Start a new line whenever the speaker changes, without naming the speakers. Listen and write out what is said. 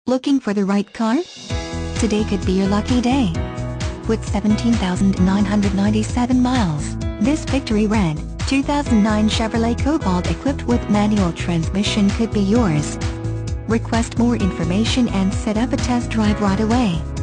Looking for the right car? Today could be your lucky day. With 17,997 miles, this Victory Red 2009 Chevrolet Cobalt equipped with manual transmission could be yours. Request more information and set up a test drive right away.